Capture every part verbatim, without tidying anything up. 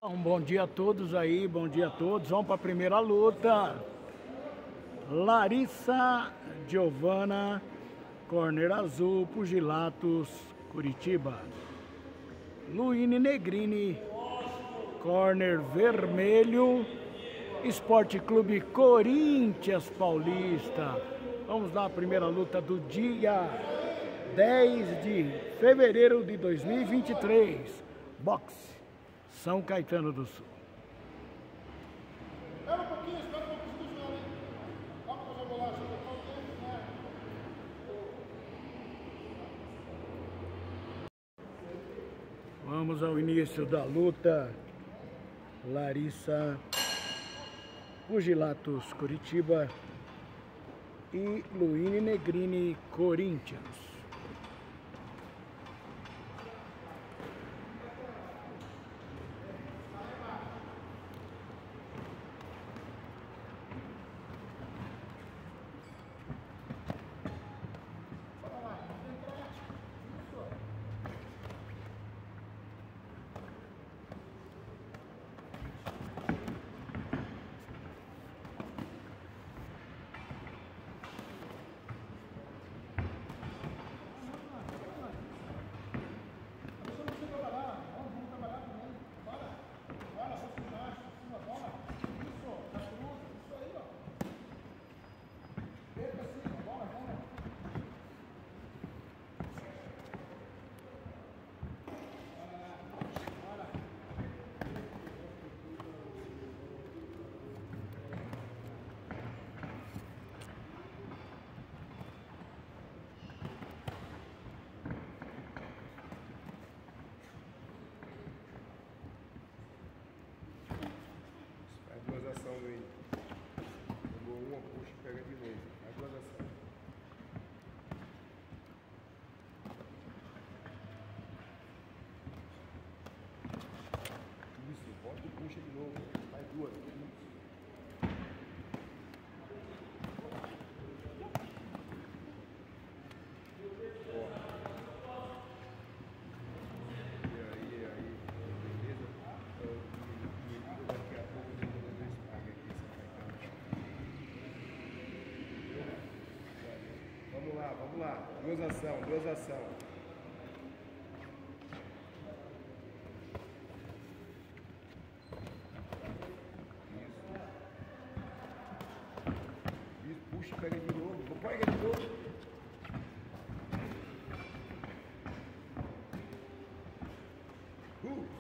Um bom dia a todos aí, bom dia a todos. Vamos para a primeira luta. Larissa Giovana, corner azul, Pugilatos, Curitiba. Luíne Negrini, corner vermelho, Esporte Clube Corinthians Paulista. Vamos lá, a primeira luta do dia dez de fevereiro de dois mil e vinte e três. Boxe, São Caetano do Sul. Espera um pouquinho, espera um pouquinho, senhor, hein? Calma que eu já vou lá, já vou falar o tempo, né? Vamos ao início da luta. Larissa, Pugilatos, Curitiba e Luíne Negrini, Corinthians. Duas ações aí. Tomou uma, puxa e pega de novo. As duas ações. Isso, volta e puxa de novo. Mais duas. Isso. Vamos lá, vamos lá. Duas ações, duas ações. Isso. Isso, puxa e pega de novo. Pega de novo. Uh!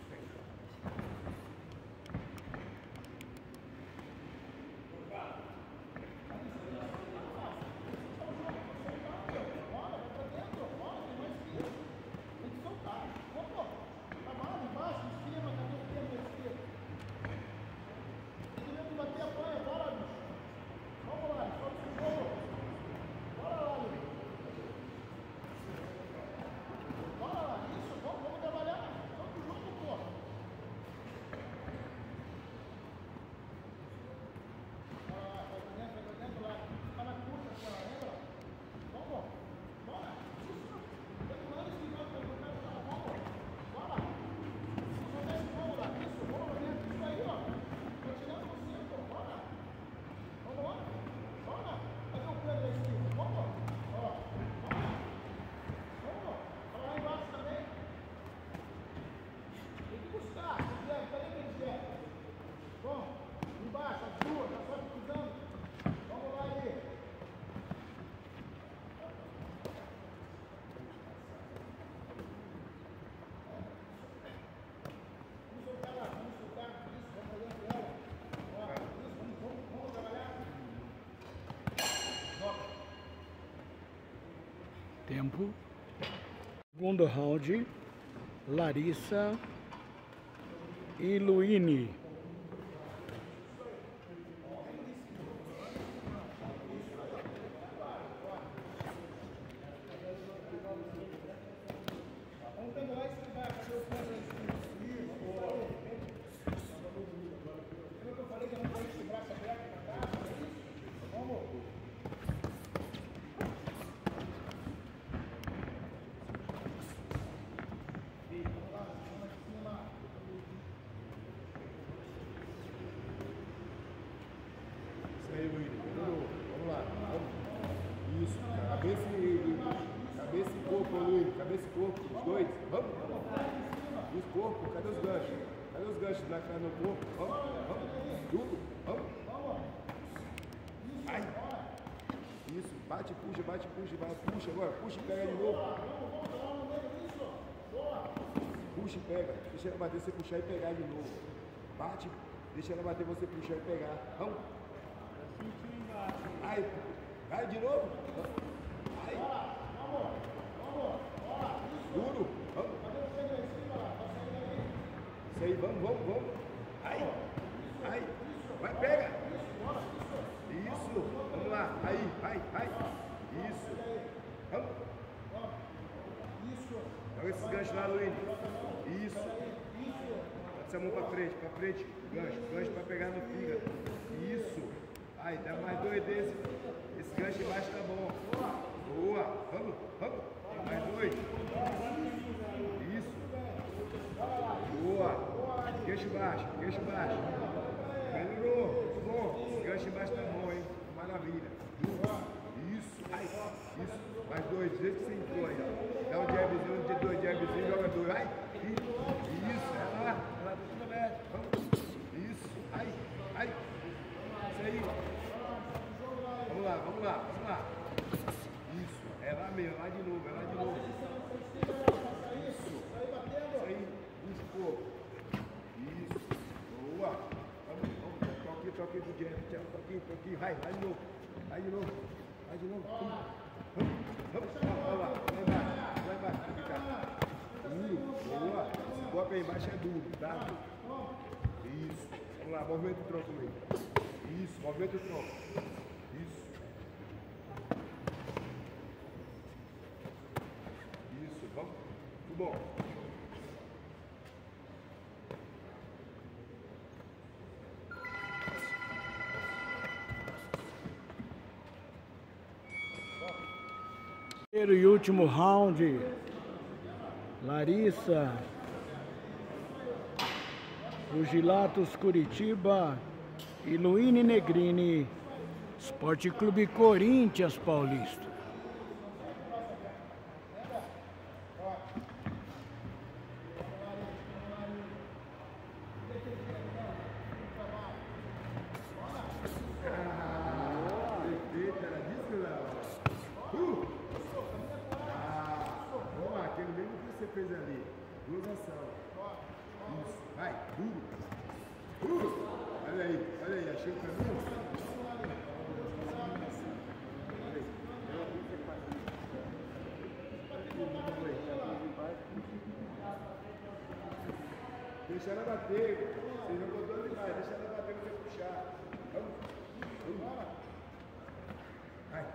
Tempo. Segundo round, Larissa e Luíne. gancho lá atrás no corpo. Vamos, vamos, duro, vamos. Ai. Isso, bate, puxa, bate, puxa, bate, puxa agora, puxa e pega de novo. Puxa e pega, deixa ela bater, você puxar e pegar de novo. Bate, deixa ela bater, você puxar e pegar. Vamos. Ai, vai de novo. Ai. Duro, vamos. Isso aí, vamos, vamos, vamos. Ai, ai, vai, pega. Isso, vamos lá, aí, vai, vai. Isso, vamos. Joga esses ganchos lá, Luiz. Isso. Bota essa mão pra frente, pra frente. Gancho, gancho pra pegar no fígado. Isso. Aí, dá mais dois desses. Esse gancho embaixo tá bom. Boa, vamos, vamos. Mais dois. Isso. Boa. Gancho baixo, gancho baixo. Melhorou. Bom. Esse gancho embaixo tá bom, hein? Maravilha. Isso. Ai. Isso. Mais dois. Do jeito que você entrou aí, ó. Dá um jabzinho, de dois jabzinhos, joga dois. Ai. Isso. É lá. É lá. Tudo aberto. Vamos. Isso. Ai. Ai. Isso aí. Vamos lá, vamos lá, vamos lá. Isso. É lá mesmo, é lá de novo, é lá de novo. Isso. Isso aí. Puxa um pouco. Isso. Boa. Vamos, vamos. Toque, toque do jab. Tchau, toquinho, toquinho. Vai, vai de novo. Vai de novo. Vai de novo. Vamos. Vamos. Vamos. Olha lá. Lá embaixo. Lá embaixo. Fica. Duro. Boa. Esse golpe aí embaixo é duro. Tá? Isso. Vamos lá. Movimento o tronco aí. Isso. Movimento o tronco. Isso. Isso. Vamos. Tudo bom. Primeiro e último round, Larissa, Pugilatos Curitiba e Luíne Negrini, Esporte Clube Corinthians Paulista. Você fez ali, duas ações. Isso, vai, duro. Duro. Olha aí, olha aí, achei o caminho. Deixa ela bater. Você não botou demais, deixa ela bater pra você puxar. Vamos. Vamos. Vai.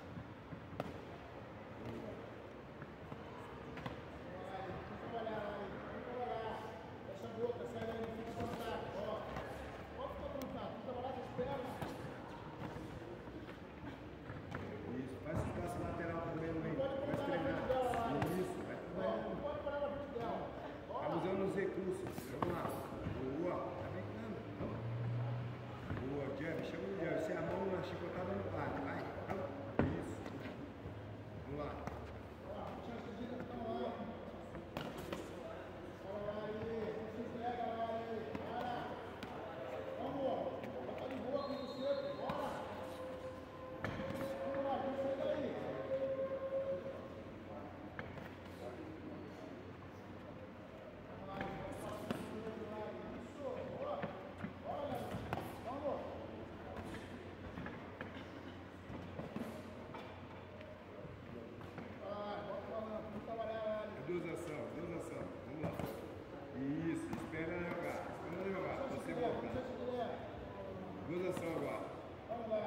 Duas ações, duas ações. Vamos lá. Isso, espera ela jogar. Espera ela jogar. Você voltar. Duas ações agora. Vamos lá.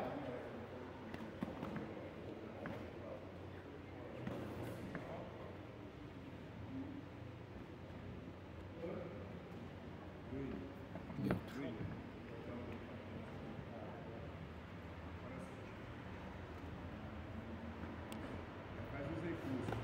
Faz os recursos.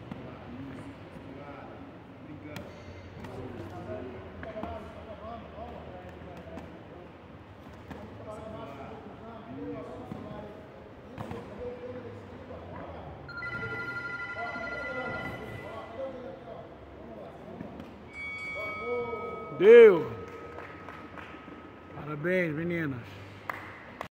Deu. Parabéns, meninas.